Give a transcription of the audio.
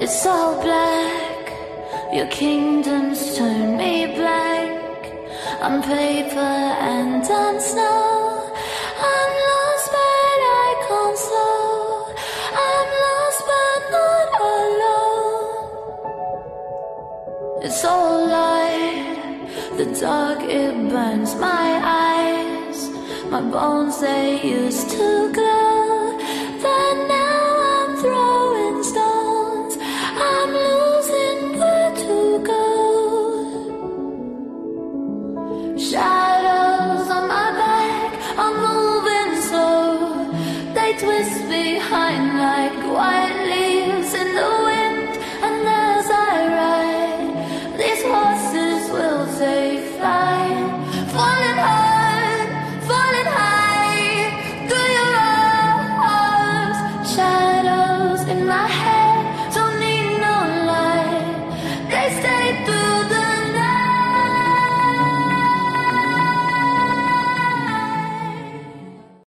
It's all black, your kingdoms turn me blank. I'm paper and I'm snow. I'm lost but I can't slow. I'm lost but not alone. It's all light, the dark it burns my eyes. My bones they used to glow, but now I'm throwing stones. I'm losing where to go. Shadows on my back, I'm moving slow. They twist behind like wires.